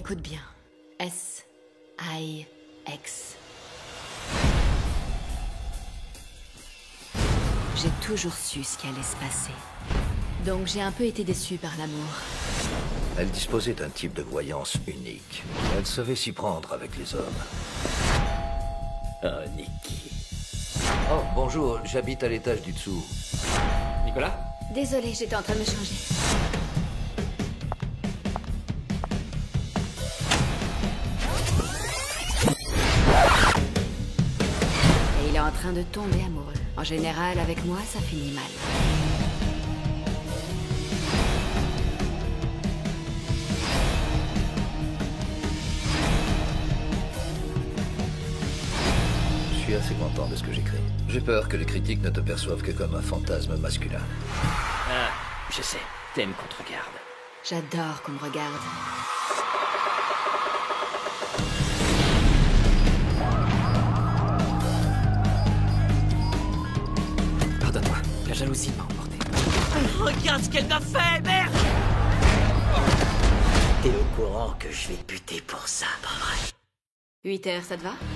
Écoute bien. S-I-X. J'ai toujours su ce qui allait se passer. Donc j'ai un peu été déçue par l'amour. Elle disposait d'un type de voyance unique. Elle savait s'y prendre avec les hommes. Ah, Nikki. Oh, bonjour, j'habite à l'étage du dessous. Nicolas? Désolée, j'étais en train de me changer. Et il est en train de tomber amoureux. En général, avec moi, ça finit mal. Je suis assez content de ce que j'écris. J'ai peur que les critiques ne te perçoivent que comme un fantasme masculin. Ah, je sais. T'aimes qu'on te regarde. J'adore qu'on me regarde. Pardonne-moi. La jalousie m'a emporté. Regarde ce qu'elle m'a fait, merde! T'es au courant que je vais te buter pour ça, pas vrai? 8 heures, ça te va?